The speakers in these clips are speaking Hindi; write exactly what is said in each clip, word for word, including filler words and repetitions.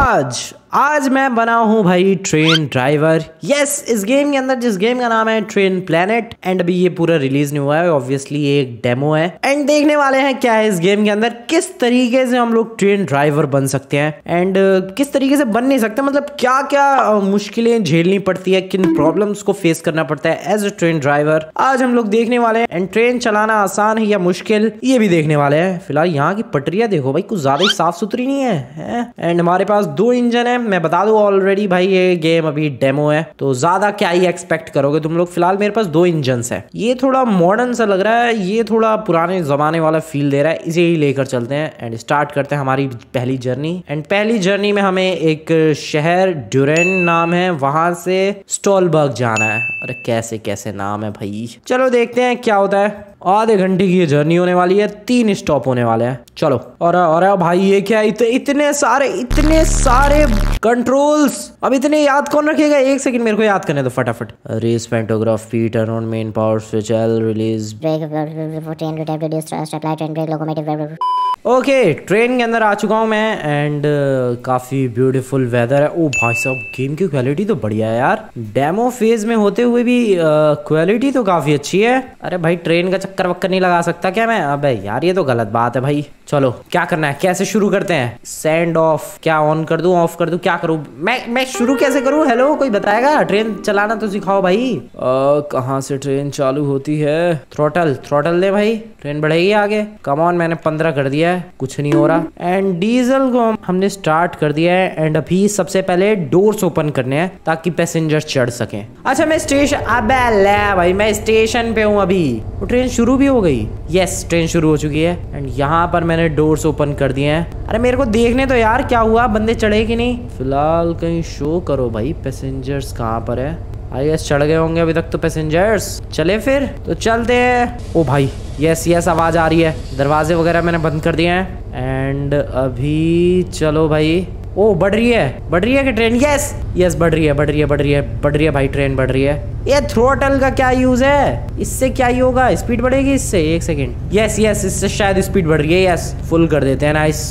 आज आज मैं बना हूँ भाई ट्रेन ड्राइवर। यस, इस गेम के अंदर जिस गेम का नाम है ट्रेन प्लेनेट एंड अभी ये पूरा रिलीज नहीं हुआ है, ऑब्वियसली ये एक डेमो है एंड देखने वाले हैं क्या है इस गेम के अंदर, किस तरीके से हम लोग ट्रेन ड्राइवर बन सकते हैं एंड uh, किस तरीके से बन नहीं सकते, मतलब क्या क्या uh, मुश्किलें झेलनी पड़ती है, किन प्रॉब्लम्स को फेस करना पड़ता है एज ए ट्रेन ड्राइवर। आज हम लोग देखने वाले हैं एंड ट्रेन चलाना आसान है या मुश्किल ये भी देखने वाले हैं। फिलहाल यहाँ की पटरियां देखो भाई, कुछ ज्यादा ही साफ सुथरी नहीं है एंड हमारे पास दो इंजन है। मैं बता दूं ऑलरेडी भाई ये गेम अभी डेमो है तो ज्यादा क्या ही एक्सपेक्ट करोगे तुम लोग। फिलहाल मेरे पास दो इंजन है। ये थोड़ा मॉडर्न सा लग रहा है, ये थोड़ा पुराने जमाने वाला फील दे रहा है। इसे ही लेकर चलते हैं एंड स्टार्ट करते हैं हमारी पहली जर्नी। एंड पहली जर्नी में हमें एक शहर ड्यूरेन नाम है, वहां से स्टॉलबर्ग जाना है। अरे कैसे कैसे नाम है भाई, चलो देखते हैं क्या होता है। आधे घंटे की ये जर्नी होने वाली है, तीन स्टॉप होने वाले हैं। चलो। और और भाई ये क्या इत, इतने सारे इतने सारे कंट्रोल्स, अब इतने याद कौन रखेगा? एक सेकंड मेरे को याद करने दो फटाफट। Raise pantograph P, turn on main power switch, L release brake. Okay, train के अंदर आ चुका हूँ मैं एंड uh, काफी ब्यूटीफुल वेदर है। ओ भाई साहब, गेम की क्वालिटी तो बढ़िया है यार, डेमो फेज में होते हुए भी क्वालिटी uh, तो काफी अच्छी है। अरे भाई ट्रेन का चक्कर वक्कर नहीं लगा सकता क्या मैं? अबे यार ये तो गलत बात है भाई। चलो क्या करना है, कैसे शुरू करते हैं? सेंड ऑफ, क्या ऑन कर दूं, ऑफ कर दूं, क्या करूं मैं मैं शुरू कैसे करूं? हेलो, कोई बताएगा? ट्रेन चलाना तो सिखाओ भाई। कहाँ से ट्रेन चालू होती है? थ्रोटल थ्रोटल दे भाई, ट्रेन बढ़ेगी आगे। कम ऑन, मैंने पंद्रह कर दिया है, कुछ नहीं हो रहा। एंड डीजल को हमने स्टार्ट कर दिया है एंड अभी सबसे पहले डोर्स ओपन करने हैं ताकि पैसेंजर चढ़ सकें। अच्छा मैं स्टेशन, अबे ले भाई मैं स्टेशन पे हूँ अभी। वो ट्रेन शुरू भी हो गई। यस, ट्रेन शुरू हो चुकी है एंड यहाँ पर मैंने डोर्स ओपन कर दिए हैं। अरे मेरे को देखने तो यार क्या हुआ, बंदे चढ़े कि नहीं? फिलहाल कहीं शो करो भाई, पैसेंजर्स कहाँ पर है? आई गेस चढ़ गए होंगे अभी तक तो पैसेंजर्स। चले फिर तो चलते हैं। ओ भाई यस यस आवाज आ रही है, दरवाजे वगैरह मैंने बंद कर दिए हैं एंड अभी चलो भाई। ओ बढ़ रही है, बढ़ रही है कि ट्रेन? यस यस बढ़ रही है, बढ़ रही है, बढ़ रही है, बढ़ रही है भाई, ट्रेन बढ़ रही है। ये थ्रोटल का क्या यूज है? इससे क्या ही होगा, स्पीड बढ़ेगी इससे? एक सेकेंड। यस यस इससे शायद स्पीड बढ़ रही है। यस फुल कर देते हैं। नाइस,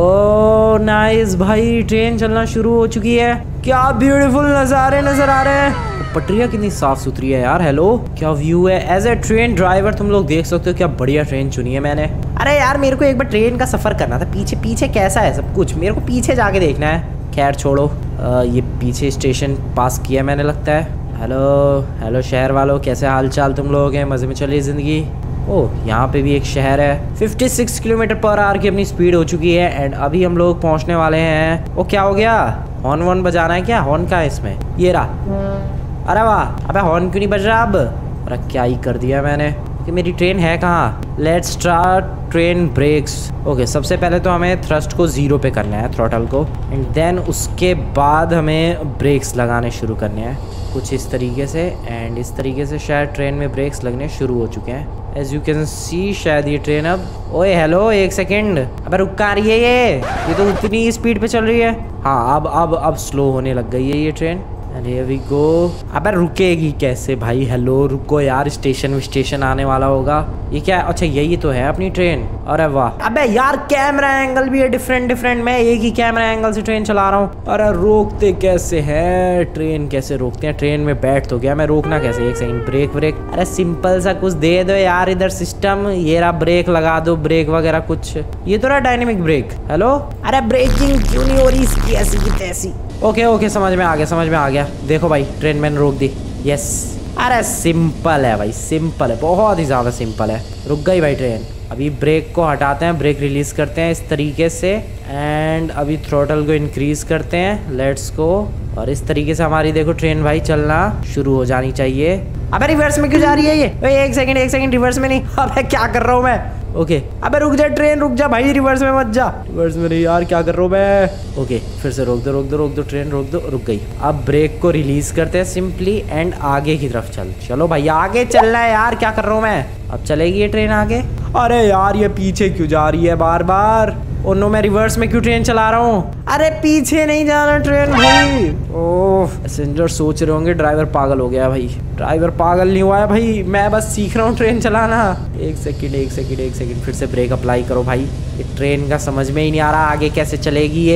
ओ नाइस भाई, ट्रेन चलना शुरू हो चुकी है। क्या ब्यूटीफुल नजारे नजर आ रहे हैं, पटरियाँ कितनी साफ सुथरी है यार। हेलो, क्या व्यू है। एज ए ट्रेन ड्राइवर तुम लोग देख सकते हो क्या बढ़िया ट्रेन चुनी है मैंने। अरे यार मेरे को एक बार ट्रेन का सफर करना था, पीछे पीछे कैसा है सब कुछ, मेरे को पीछे जाके देखना है। खैर छोड़ो, आ, ये पीछे स्टेशन पास किया मैंने लगता है। हेलो हेलो शहर वालों, कैसे हाल चाल तुम लोग हैं? मजे में चलिए जिंदगी। ओह यहाँ पे भी एक शहर है। छप्पन किलोमीटर पर आवर की अपनी स्पीड हो चुकी है एंड अभी हम लोग पहुंचने वाले हैं। ओ क्या हो गया, हॉर्न वॉर्न बजाना है क्या? हॉर्न का है इसमें, ये रहा। अरे वाह, अबे हॉर्न क्यों नहीं बज रहा अब? अरे क्या ही कर दिया मैंने कि मेरी ट्रेन है कहाँ? Let's start train brakes. Okay, सबसे पहले तो हमें थ्रस्ट को जीरो पे करना है, थ्रोटल को, एंड देन उसके बाद हमें ब्रेक्स लगाने शुरू करने हैं कुछ इस तरीके से। एंड इस तरीके से शायद ट्रेन में ब्रेक्स लगने शुरू हो चुके हैं। एज यू कैन सी शायद ये ट्रेन अब, ओए हेलो एक सेकेंड, अब रुक कहाँ रही है ये ये तो उतनी स्पीड पे चल रही है। हाँ अब अब अब स्लो होने लग गई है ये ट्रेन। अरे वी गो, अबे रुकेगी कैसे भाई? हेलो रुको यार, स्टेशन स्टेशन आने वाला होगा। ये क्या है? अच्छा यही तो है अपनी ट्रेन। अरे वाह, अबे यार कैमरा एंगल भी है डिफरेंट डिफरेंट, मैं एक ही कैमरा एंगल से ट्रेन चला रहा हूँ। अरे रोकते कैसे है ट्रेन, कैसे रोकते हैं? ट्रेन में बैठ तो गया मैं, रोकना कैसे? एक सेकंड, ब्रेक ब्रेक, अरे सिंपल सा कुछ दे दो यार इधर सिस्टम। ये रहा, ब्रेक लगा दो, ब्रेक वगैरह कुछ। ये तो रहा डायनेमिक ब्रेक। हेलो, अरे ब्रेकिंग क्यों नहीं हो रही इसकी ऐसी की तैसी? ओके ओके समझ में आ गया, समझ में आ गया। देखो भाई ट्रेन मैंने रोक दी। यस, अरे सिंपल है भाई, सिंपल है, बहुत ही ज़्यादा सिंपल है। रुक गई भाई ट्रेन। अभी ब्रेक को हटाते हैं, ब्रेक रिलीज करते हैं इस तरीके से एंड अभी थ्रोटल को इंक्रीज करते हैं। Let's go. और इस तरीके से हमारी देखो ट्रेन भाई चलना शुरू हो जानी चाहिए। अबे रिवर्स में क्यों जा रही है ये? एक सेकंड एक सेकंड, रिवर्स में नहीं। अबे क्या कर रहा हूँ मैं? Okay okay. अबे रुक जा ट्रेन, रुक जा भाई, रिवर्स में मत जा। रिवर्स में नहीं यार, क्या कर रहा हूँ मैं? ओके okay, फिर से रोक दो रोक दो रोक दो ट्रेन, रोक दो, रुक गई। अब ब्रेक को रिलीज करते हैं सिंपली एंड आगे की तरफ चल। चलो भाई आगे चलना है यार, क्या कर रहा हूँ मैं? अब चलेगी ये ट्रेन आगे। अरे यार ये पीछे क्यों जा रही है बार बार? ओ नो, मैं रिवर्स में क्यों ट्रेन चला रहा हूँ? अरे पीछे नहीं जाना ट्रेन भाई। ओह, पैसेंजर सोच रहे होंगे ड्राइवर पागल हो गया भाई। ड्राइवर पागल नहीं हुआ है भाई, मैं बस सीख रहा हूँ ट्रेन चलाना। एक सेकंड एक सेकंड एक सेकंड, फिर से ब्रेक अप्लाई करो भाई। ये ट्रेन का समझ में ही नहीं आ रहा आगे कैसे चलेगी ये।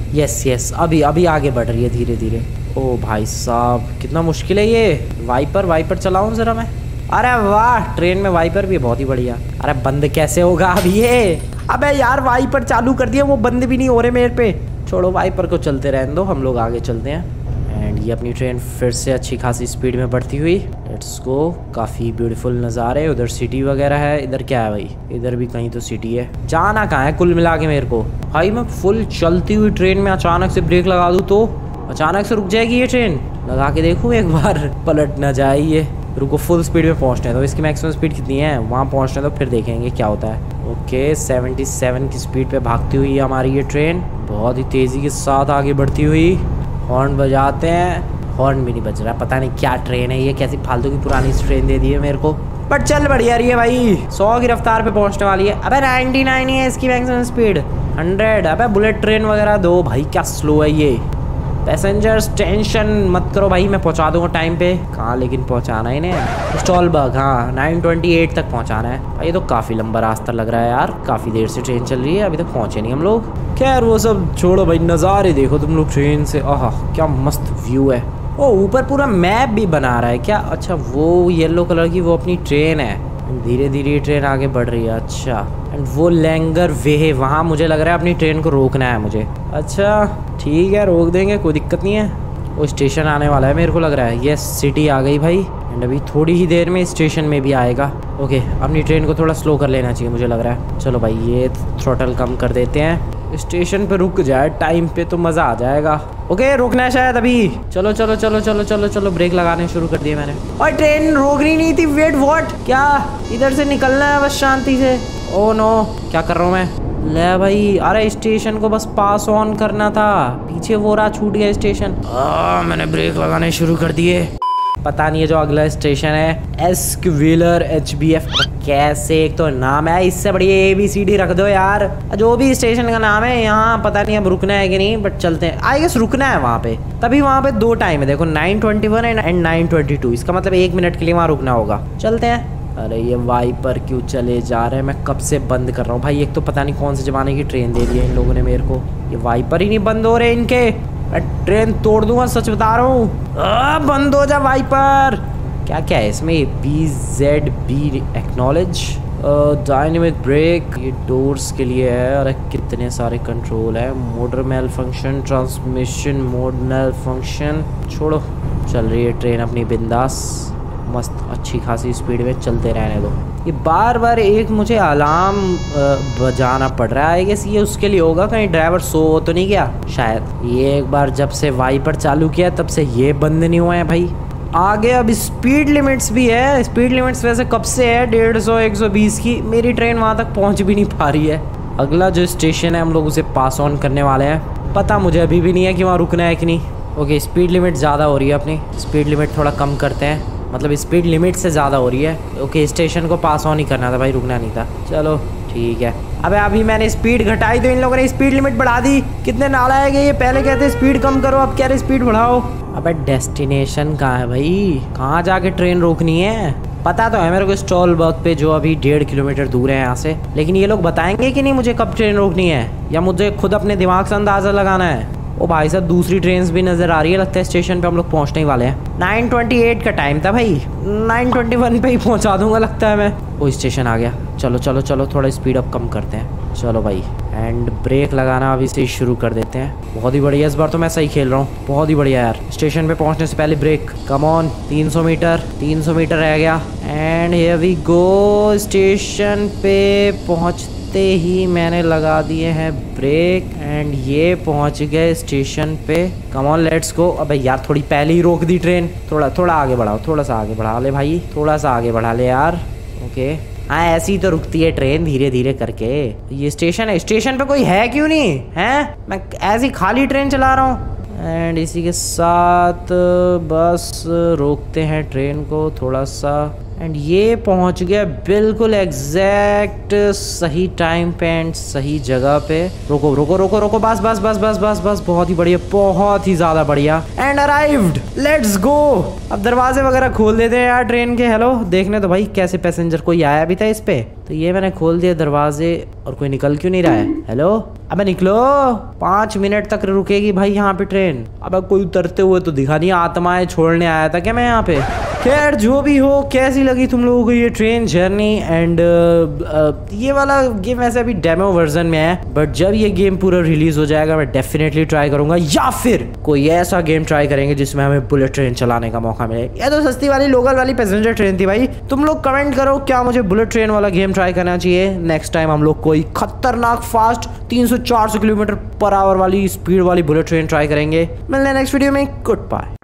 यस यस, अभी अभी आगे बढ़ रही है धीरे धीरे। ओ भाई साहब कितना मुश्किल है ये। वाइपर वाइपर चलाऊं जरा मैं। अरे वाह, ट्रेन में वाइपर भी बहुत ही बढ़िया। अरे बंद कैसे होगा अब ये? अबे यार वाइपर चालू कर दिया, वो बंद भी नहीं हो रहे मेरे पे। छोड़ो वाइपर को चलते रहने दो, हम लोग आगे चलते हैं। एंड ये अपनी ट्रेन फिर से अच्छी खासी स्पीड में बढ़ती हुई। Let's go. काफ़ी ब्यूटीफुल नज़ारे, उधर सिटी वगैरह है। इधर क्या है भाई? इधर भी कहीं तो सिटी है। जाना कहाँ है कुल मिला के मेरे को? भाई मैं फुल चलती हुई ट्रेन में अचानक से ब्रेक लगा दूँ तो अचानक से रुक जाएगी ये ट्रेन। लगा के देखूँ एक बार, पलट ना जाए ये। रुको, फुल स्पीड में पहुँचने दो। इसकी मैक्सिमम स्पीड कितनी है वहाँ पहुँचने दो, फिर देखेंगे क्या होता है। ओके, सेवेंटी सेवन की स्पीड पे भागती हुई है हमारी ये ट्रेन, बहुत ही तेज़ी के साथ आगे बढ़ती हुई। हॉर्न बजाते हैं, हॉर्न भी नहीं बज रहा। पता नहीं क्या ट्रेन है ये, कैसी फालतू की पुरानी ट्रेन दे दी है मेरे को। बट चल बढ़िया रही है भाई, सौ की रफ्तार पे पहुंचने वाली है। अबे नाइन्टी नाइन ही है इसकी मैक्सिमम स्पीड, हंड्रेड। अबे बुलेट ट्रेन वगैरह दो भाई, क्या स्लो है ये। पैसेंजर्स टेंशन मत करो भाई, मैं पहुंचा दूंगा टाइम पे। कहाँ लेकिन पहुंचाना है इन्हें? स्टॉलबर्ग, हाँ नाइन ट्वेंटी एट तक पहुंचाना है भाई। ये तो काफ़ी लंबा रास्ता लग रहा है यार, काफ़ी देर से ट्रेन चल रही है, अभी तक पहुंचे नहीं हम लोग। खैर वो सब छोड़ो भाई, नज़ारे देखो तुम लोग ट्रेन से। आहा क्या मस्त व्यू है। ओ ऊपर पूरा मैप भी बना रहा है क्या? अच्छा वो येलो कलर की वो अपनी ट्रेन है। धीरे धीरे ट्रेन आगे बढ़ रही है। अच्छा, एंड वो लैंगर वे है, वहाँ मुझे लग रहा है अपनी ट्रेन को रोकना है मुझे। अच्छा ठीक है, रोक देंगे, कोई दिक्कत नहीं है। वो स्टेशन आने वाला है मेरे को लग रहा है। यस सिटी आ गई भाई, एंड अभी थोड़ी ही देर में स्टेशन में भी आएगा। ओके, अपनी ट्रेन को थोड़ा स्लो कर लेना चाहिए मुझे लग रहा है। चलो भाई ये थ्रोटल कम कर देते हैं। स्टेशन पे रुक जाए टाइम पे तो मज़ा आ जाएगा। ओके रुकना है शायद अभी। चलो चलो चलो चलो चलो चलो, ब्रेक लगाने शुरू कर दिए मैंने। और ट्रेन रोक रही नहीं थी। Wait what? क्या इधर से निकलना है बस शांति से? ओ नो, क्या कर रहा हूँ मैं? ले भाई, अरे स्टेशन को बस पास ऑन करना था, पीछे वो रहा, छूट गया स्टेशन। आ, मैंने ब्रेक लगाने शुरू कर दिए। पता नहीं है जो अगला स्टेशन है एस्क्विलर एच बी एफ। कैसे, एक तो नाम है, इससे बढ़िया ए बी सी डी रख दो यार। जो भी स्टेशन का नाम है, यहाँ पता नहीं अब रुकना है कि नहीं, बट चलते हैं। आई गेस रुकना है वहाँ पे। तभी वहाँ पे दो टाइम है देखो, nine twenty one and nine twenty two. इसका मतलब एक मिनट के लिए वहाँ रुकना होगा। चलते हैं। अरे ये वाइपर क्यों चले जा रहे हैं? मैं कब से बंद कर रहा हूँ भाई। एक तो पता नहीं कौन से जमाने की ट्रेन दे दी है इन लोगों ने मेरे को। ये वाइपर ही नहीं बंद हो रहे इनके। मैं ट्रेन तोड़ दूंगा, सच बता रहा हूँ। बंद हो जा वाइपर। क्या क्या है इसमें? B Z B acknowledge, dynamic brake, ये डोर्स के लिए है। अरे कितने सारे कंट्रोल है। Motor malfunction, transmission mode malfunction. छोड़ो, चल रही है ट्रेन अपनी बिंदास, मस्त अच्छी खासी स्पीड में चलते रहने दो। ये बार बार एक मुझे अलार्म बजाना पड़ रहा है। गेस ये उसके लिए होगा, कहीं ड्राइवर सो तो नहीं गया शायद। ये एक बार जब से वाइपर चालू किया तब से ये बंद नहीं हुआ है भाई। आगे अब स्पीड लिमिट्स भी है। स्पीड लिमिट्स वैसे कब से है, डेढ़ सौ एक सौ बीस की। मेरी ट्रेन वहाँ तक पहुँच भी नहीं पा रही है। अगला जो स्टेशन है हम लोग उसे पास ऑन करने वाले हैं। पता मुझे अभी भी नहीं है कि वहाँ रुकना है कि नहीं। ओके, स्पीड लिमिट ज़्यादा हो रही है अपनी, स्पीड लिमिट थोड़ा कम करते हैं। मतलब स्पीड लिमिट से ज़्यादा हो रही है। ओके, स्टेशन को पास ऑन ही करना था भाई, रुकना नहीं था। चलो ठीक है। अबे अभी मैंने स्पीड घटाई तो इन लोगों ने स्पीड लिमिट बढ़ा दी। कितने नालायक है ये, पहले कहते स्पीड कम करो, अब कह रहे स्पीड बढ़ाओ। अबे डेस्टिनेशन कहाँ है भाई? कहाँ जाके ट्रेन रोकनी है? पता तो है मेरे को स्टॉलबर्ग पे, जो अभी डेढ़ किलोमीटर दूर है यहाँ से। लेकिन ये लोग बताएंगे कि नहीं मुझे कब ट्रेन रोकनी है, या मुझे खुद अपने दिमाग से अंदाज़ा लगाना है? ओ भाई साहब, दूसरी ट्रेन भी नज़र आ रही है। लगता है स्टेशन पे हम लोग पहुंचने ही वाले हैं। नाइन ट्वेंटी एट का टाइम था भाई, नाइन ट्वेंटी वन पे ही पहुंचा दूंगा लगता है मैं। वो स्टेशन आ गया। चलो चलो चलो, थोड़ा स्पीड अप कम करते हैं। चलो भाई, एंड ब्रेक लगाना अभी से ही शुरू कर देते हैं। बहुत ही बढ़िया, इस बार तो मैं सही खेल रहा हूँ। बहुत ही बढ़िया यार। स्टेशन पे पहुँचने से पहले ब्रेक। कम ऑन, तीन सौ मीटर तीन सौ मीटर रह गया। And here we go. Station पे पहुँच ही मैंने लगा दिए हैं ब्रेक, एंड ये पहुंच गए स्टेशन पे। Come on let's go. अबे यार थोड़ी पहले ही रोक दी ट्रेन। थोड़ा थोड़ा आगे बढ़ाओ, थोड़ा सा आगे बढ़ा ले भाई, थोड़ा सा आगे बढ़ा ले यार। ओके, हाँ ऐसी ही तो रुकती है ट्रेन, धीरे धीरे करके। ये स्टेशन है, स्टेशन पे कोई है क्यों नहीं है? मैं ऐसी खाली ट्रेन चला रहा हूँ। एंड इसी के साथ बस रोकते हैं ट्रेन को थोड़ा सा। एंड ये पहुंच गया बिल्कुल एग्जैक्ट सही टाइम पे एंड सही जगह पे। रोको रोको रोको रोको, बस बस बस बस बस बस, बहुत ही बढ़िया, बहुत ही ज़्यादा बढ़िया। And arrived, let's go. अब दरवाजे वगैरह खोल देते हैं यार ट्रेन के। हेलो, देखने तो भाई कैसे पैसेंजर कोई आया भी था इस पे, तो ये मैंने खोल दिए दरवाजे और कोई निकल क्यों नहीं रहा है? हेलो, अबे निकलो, पाँच मिनट तक रुकेगी भाई यहाँ पे ट्रेन। अबे कोई उतरते हुए तो दिखा नहीं, आत्माएं छोड़ने आया था क्या मैं यहाँ पे? खैर जो भी हो, कैसी लगी तुम लोगों को ये ट्रेन जर्नी? एंड ये वाला गेम वैसे अभी डेमो वर्जन में है, बट जब ये गेम पूरा रिलीज हो जाएगा मैं डेफिनेटली ट्राई करूंगा, या फिर कोई ऐसा गेम ट्राई करेंगे जिसमें हमें बुलेट ट्रेन चलाने का मौका मिले। ये तो सस्ती वाली लोकल वाली पैसेंजर ट्रेन थी भाई। तुम लोग कमेंट करो क्या मुझे बुलेट ट्रेन वाला गेम ट्राई करना चाहिए। नेक्स्ट टाइम हम लोग कोई खतरनाक फास्ट तीन सौ चार सौ किलोमीटर पर आवर वाली स्पीड वाली बुलेट ट्रेन ट्राई करेंगे। मिलते हैं नेक्स्ट वीडियो में। Good bye.